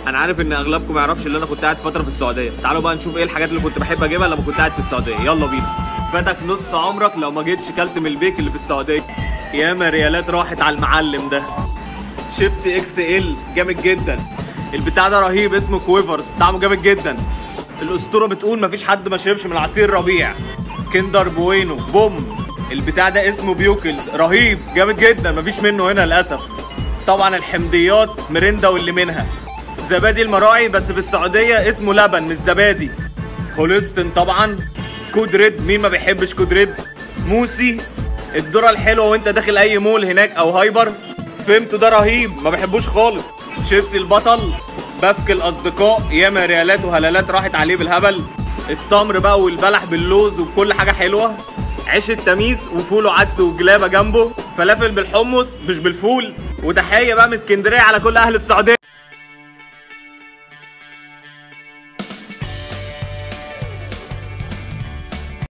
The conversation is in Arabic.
انا عارف ان اغلبكم ما يعرفش ان انا كنت قاعد فتره في السعوديه. تعالوا بقى نشوف ايه الحاجات اللي كنت بحب اجيبها لما كنت قاعد في السعوديه. يلا بينا. فاتك نص عمرك لو ما جيتش كلت من البيك اللي في السعوديه. ياما ريالات راحت على المعلم ده. شيبسي اكس ال جامد جدا. البتاع ده رهيب اسمه كويفرز، طعمه جامد جدا. الاسطوره بتقول مفيش حد ما شربش من عصير ربيع. كندر بوينو بوم. البتاع ده اسمه بيوكلز، رهيب جامد جدا، مفيش منه هنا للاسف. طبعا الحمضيات مريندا واللي منها. زبادي المراعي بس في السعوديه اسمه لبن مش زبادي. هولستن طبعا. كود ريد، مين ما بيحبش كود ريد. موسي. الذره الحلوه وانت داخل اي مول هناك او هايبر. فهمتوا ده رهيب، ما بحبوش خالص. شيبسي البطل. بفك الاصدقاء، ياما ريالات وهلالات راحت عليه بالهبل. التمر بقى والبلح باللوز وكل حاجه حلوه. عيش التميس وفول وعدس وجلابه جنبه. فلافل بالحمص مش بالفول. وتحيه بقى من اسكندريه على كل اهل السعوديه.